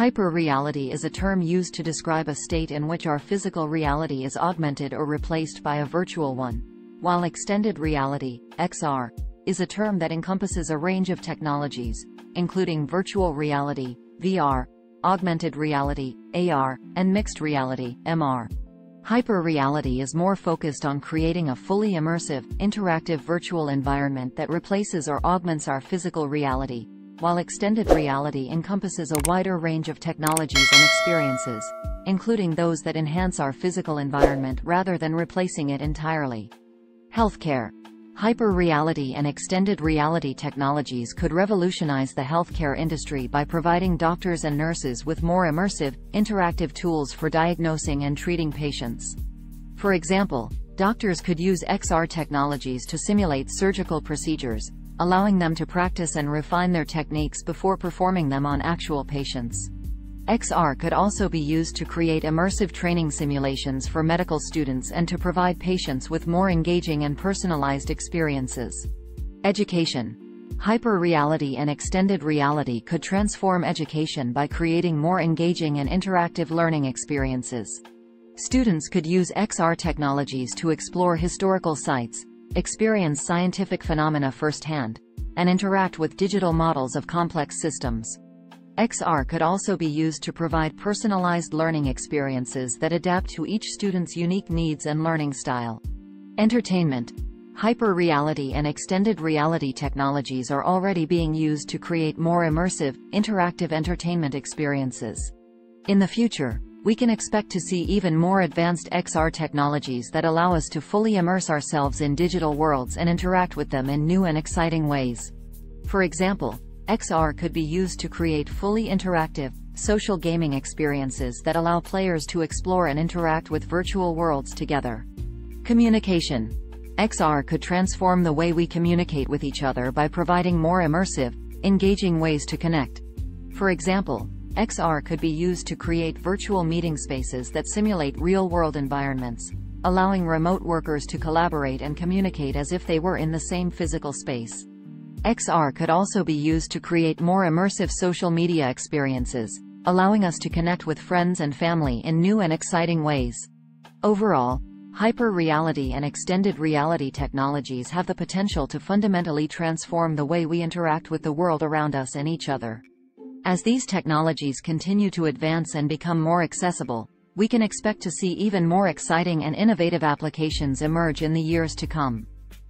Hyperreality is a term used to describe a state in which our physical reality is augmented or replaced by a virtual one, while extended reality, XR, is a term that encompasses a range of technologies, including virtual reality, VR, augmented reality, AR, and mixed reality, MR. Hyperreality is more focused on creating a fully immersive, interactive virtual environment that replaces or augments our physical reality, while extended reality encompasses a wider range of technologies and experiences, including those that enhance our physical environment rather than replacing it entirely. Healthcare. Hyperreality and extended reality technologies could revolutionize the healthcare industry by providing doctors and nurses with more immersive, interactive tools for diagnosing and treating patients. For example, doctors could use XR technologies to simulate surgical procedures, allowing them to practice and refine their techniques before performing them on actual patients. XR could also be used to create immersive training simulations for medical students and to provide patients with more engaging and personalized experiences. Education. Hyperreality and extended reality could transform education by creating more engaging and interactive learning experiences. Students could use XR technologies to explore historical sites, experience scientific phenomena firsthand, and interact with digital models of complex systems. XR could also be used to provide personalized learning experiences that adapt to each student's unique needs and learning style. Entertainment. Hyperreality and extended reality technologies are already being used to create more immersive, interactive entertainment experiences. In the future, we can expect to see even more advanced XR technologies that allow us to fully immerse ourselves in digital worlds and interact with them in new and exciting ways. For example, XR could be used to create fully interactive, social gaming experiences that allow players to explore and interact with virtual worlds together. Communication. XR could transform the way we communicate with each other by providing more immersive, engaging ways to connect. For example, XR could be used to create virtual meeting spaces that simulate real-world environments, allowing remote workers to collaborate and communicate as if they were in the same physical space. XR could also be used to create more immersive social media experiences, allowing us to connect with friends and family in new and exciting ways. Overall, hyperreality and extended reality technologies have the potential to fundamentally transform the way we interact with the world around us and each other. As these technologies continue to advance and become more accessible, we can expect to see even more exciting and innovative applications emerge in the years to come.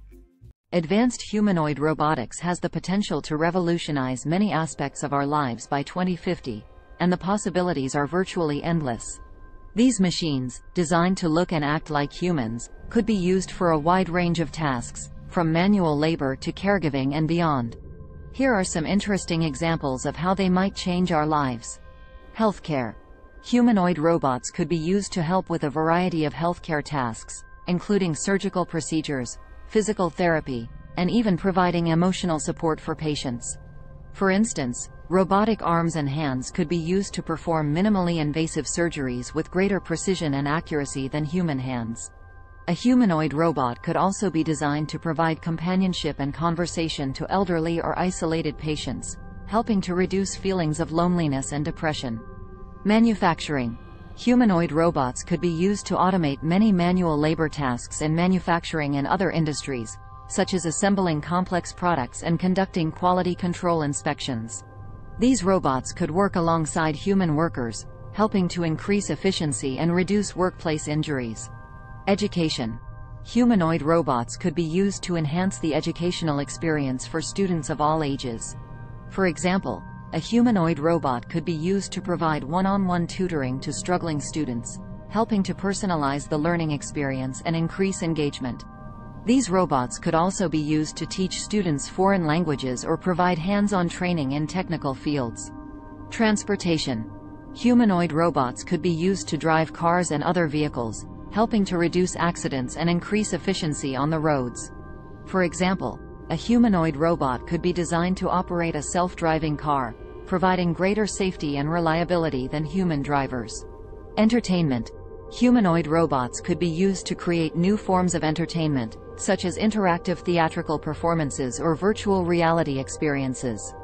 Advanced humanoid robotics has the potential to revolutionize many aspects of our lives by 2050, and the possibilities are virtually endless. These machines, designed to look and act like humans, could be used for a wide range of tasks, from manual labor to caregiving and beyond. Here are some interesting examples of how they might change our lives. Healthcare. Humanoid robots could be used to help with a variety of healthcare tasks, including surgical procedures, physical therapy, and even providing emotional support for patients. For instance, robotic arms and hands could be used to perform minimally invasive surgeries with greater precision and accuracy than human hands. A humanoid robot could also be designed to provide companionship and conversation to elderly or isolated patients, helping to reduce feelings of loneliness and depression. Manufacturing. Humanoid robots could be used to automate many manual labor tasks in manufacturing and other industries, such as assembling complex products and conducting quality control inspections. These robots could work alongside human workers, helping to increase efficiency and reduce workplace injuries. Education. Humanoid robots could be used to enhance the educational experience for students of all ages. For example, a humanoid robot could be used to provide one-on-one tutoring to struggling students, helping to personalize the learning experience and increase engagement. These robots could also be used to teach students foreign languages or provide hands-on training in technical fields. Transportation. Humanoid robots could be used to drive cars and other vehicles, helping to reduce accidents and increase efficiency on the roads. For example, a humanoid robot could be designed to operate a self-driving car, providing greater safety and reliability than human drivers. Entertainment. Humanoid robots could be used to create new forms of entertainment, such as interactive theatrical performances or virtual reality experiences.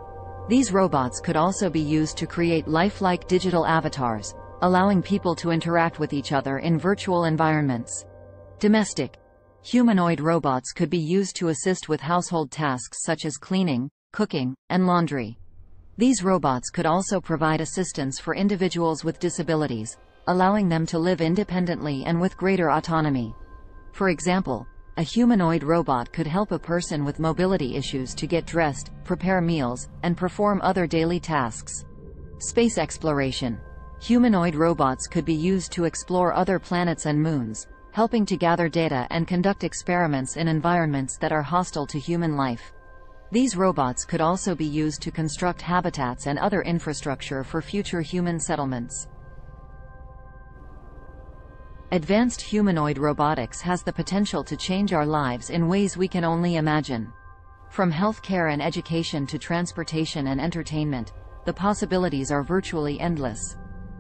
These robots could also be used to create lifelike digital avatars, allowing people to interact with each other in virtual environments. Domestic. Humanoid robots could be used to assist with household tasks such as cleaning, cooking, and laundry. These robots could also provide assistance for individuals with disabilities, allowing them to live independently and with greater autonomy. For example, a humanoid robot could help a person with mobility issues to get dressed, prepare meals, and perform other daily tasks. Space exploration. Humanoid robots could be used to explore other planets and moons, helping to gather data and conduct experiments in environments that are hostile to human life. These robots could also be used to construct habitats and other infrastructure for future human settlements. Advanced humanoid robotics has the potential to change our lives in ways we can only imagine. From healthcare and education to transportation and entertainment, the possibilities are virtually endless.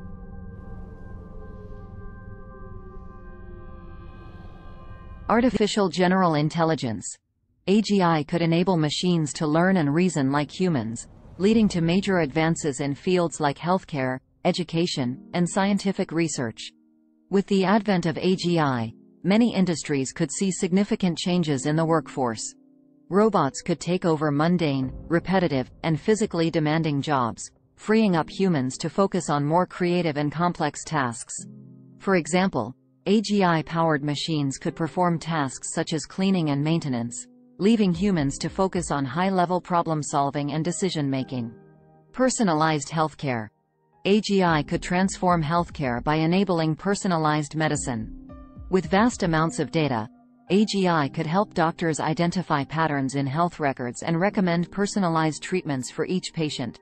Artificial General Intelligence. AGI could enable machines to learn and reason like humans, leading to major advances in fields like healthcare, education, and scientific research. With the advent of AGI, many industries could see significant changes in the workforce. Robots could take over mundane, repetitive, and physically demanding jobs, freeing up humans to focus on more creative and complex tasks. For example, AGI-powered machines could perform tasks such as cleaning and maintenance, leaving humans to focus on high-level problem-solving and decision-making. Personalized healthcare. AGI could transform healthcare by enabling personalized medicine. With vast amounts of data, AGI could help doctors identify patterns in health records and recommend personalized treatments for each patient.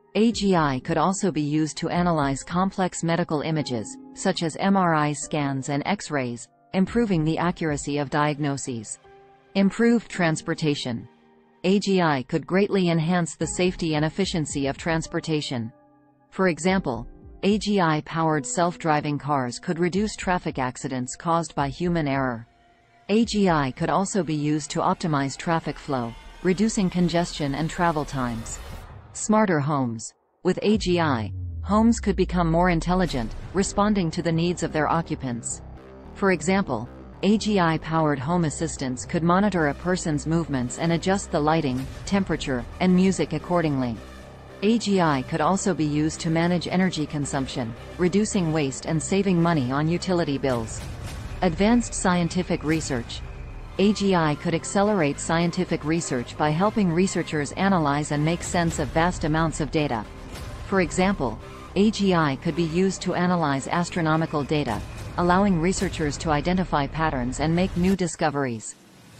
AGI could also be used to analyze complex medical images, such as MRI scans and X-rays, improving the accuracy of diagnoses. Improved transportation. AGI could greatly enhance the safety and efficiency of transportation. For example, AGI-powered self-driving cars could reduce traffic accidents caused by human error. AGI could also be used to optimize traffic flow, reducing congestion and travel times. Smarter homes. With AGI, homes could become more intelligent, responding to the needs of their occupants. For example, AGI-powered home assistants could monitor a person's movements and adjust the lighting, temperature, and music accordingly. AGI could also be used to manage energy consumption, reducing waste and saving money on utility bills. Advanced scientific research. AGI could accelerate scientific research by helping researchers analyze and make sense of vast amounts of data. For example, AGI could be used to analyze astronomical data, allowing researchers to identify patterns and make new discoveries.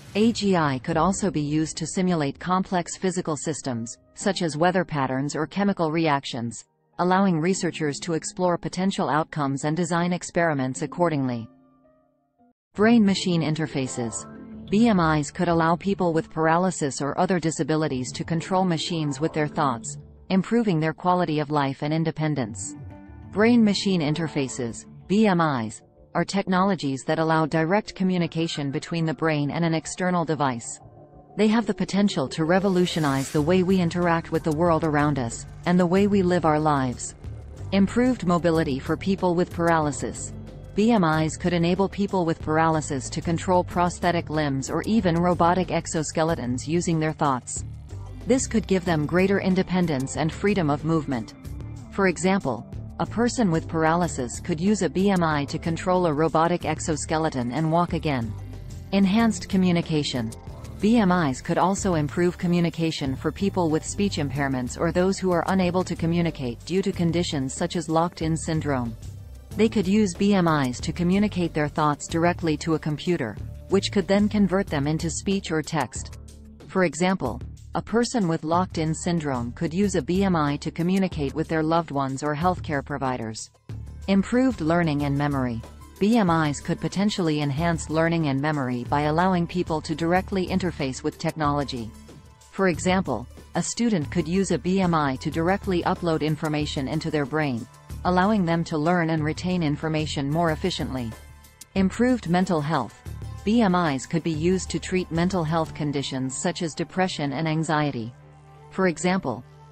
AGI could also be used to simulate complex physical systems, such as weather patterns or chemical reactions, allowing researchers to explore potential outcomes and design experiments accordingly. Brain-machine interfaces. BMIs could allow people with paralysis or other disabilities to control machines with their thoughts, improving their quality of life and independence. Brain-machine interfaces, BMIs, are technologies that allow direct communication between the brain and an external device. They have the potential to revolutionize the way we interact with the world around us, and the way we live our lives. Improved mobility for people with paralysis. BMIs could enable people with paralysis to control prosthetic limbs or even robotic exoskeletons using their thoughts. This could give them greater independence and freedom of movement. For example, a person with paralysis could use a BMI to control a robotic exoskeleton and walk again. Enhanced communication. BMIs could also improve communication for people with speech impairments or those who are unable to communicate due to conditions such as locked-in syndrome. They could use BMIs to communicate their thoughts directly to a computer, which could then convert them into speech or text. For example, a person with locked-in syndrome could use a BMI to communicate with their loved ones or healthcare providers. Improved learning and memory. BMIs could potentially enhance learning and memory by allowing people to directly interface with technology. For example, a student could use a BMI to directly upload information into their brain, allowing them to learn and retain information more efficiently. Improved mental health. BMIs could be used to treat mental health conditions such as depression and anxiety. For example,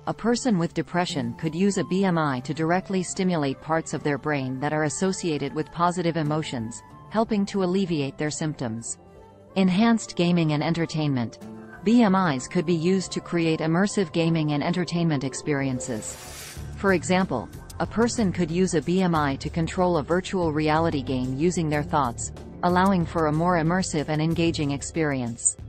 A person with depression could use a BMI to directly stimulate parts of their brain that are associated with positive emotions, helping to alleviate their symptoms. Enhanced gaming and entertainment. BMIs could be used to create immersive gaming and entertainment experiences. For example, a person could use a BMI to control a virtual reality game using their thoughts, allowing for a more immersive and engaging experience.